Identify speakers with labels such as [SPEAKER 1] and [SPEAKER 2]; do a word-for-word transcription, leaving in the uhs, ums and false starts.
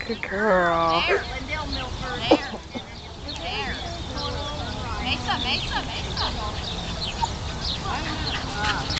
[SPEAKER 1] Good girl.
[SPEAKER 2] There, Evendale Milford. There. There. Mesa, Mesa, Mesa.